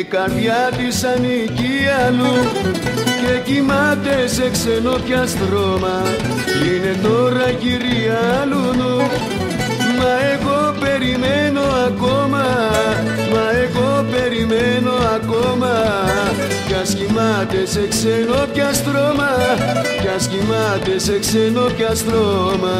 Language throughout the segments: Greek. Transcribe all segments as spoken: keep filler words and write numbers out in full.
καρδιά της ανήκει αλλού και κοιμάται σε ξένο πια στρώμα, είναι τώρα κυρία Λουνού. Μα εγώ περιμένω ακόμα, μα εγώ περιμένω ακόμα, κι ας κοιμάται σε ξένο πια στρώμα, κι ας κοιμάται σε ξένο πια στρώμα.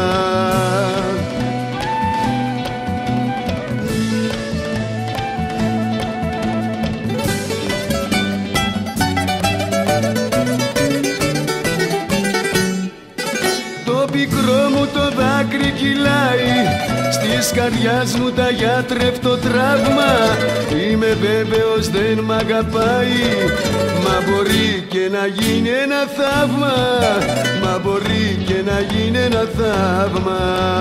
Το πικρό μου το δάκρυ κυλάει, στις καρδιάς μου τα γιατρεύτο τραύμα. Είμαι βέβαιος δεν μ' αγαπάει, μα μπορεί και να γίνει ένα θαύμα, μα μπορεί και να γίνει ένα θαύμα.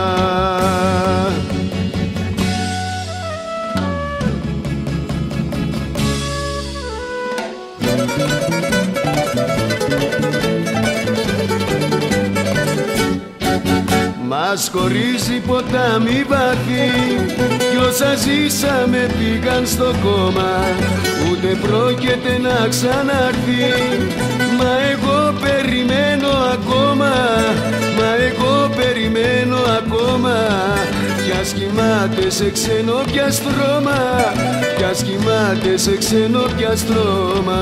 Μας χωρίζει ποτάμι βαθύ κι όσα ζήσαμε πήγαν στο κόμμα, ούτε πρόκειται να ξαναρθεί. Μα εγώ περιμένω ακόμα, μα εγώ περιμένω ακόμα, κι ας κοιμάται σε ξένο πια στρώμα, κι ας κοιμάται σε ξένο πια στρώμα.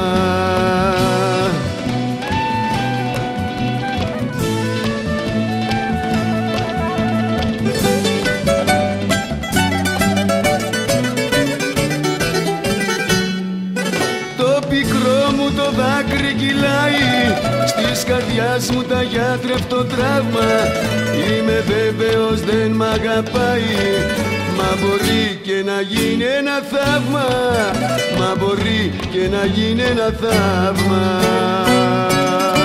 Το δάκρυ κυλάει, στις καρδιάς μου τα γιατρεύτο τραύμα. Είμαι βέβαιος δεν μ' αγαπάει, μα μπορεί και να γίνει ένα θαύμα, μα μπορεί και να γίνει ένα θαύμα.